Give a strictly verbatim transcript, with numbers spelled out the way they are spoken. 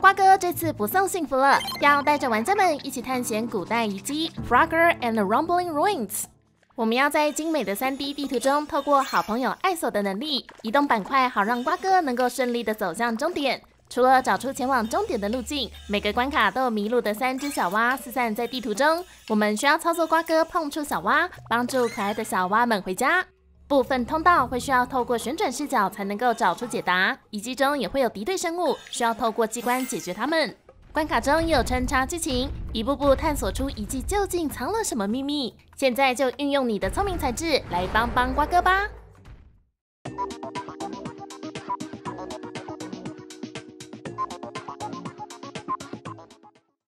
瓜哥这次不送幸福了，要带着玩家们一起探险古代遗迹 Frogger and the Rumbling Ruins。我们要在精美的 三 D 地图中，透过好朋友艾索的能力，移动板块，好让瓜哥能够顺利的走向终点。除了找出前往终点的路径，每个关卡都有迷路的三只小蛙四散在地图中，我们需要操作瓜哥碰触小蛙，帮助可爱的小蛙们回家。部分通道会需要透过旋转视角才能够找出解答，遗迹中也会有敌对生物，需要透过机关解决它们。关卡中也有穿插剧情，一步步探索出遗迹究竟藏了什么秘密。现在就运用你的聪明才智来帮帮瓜哥吧！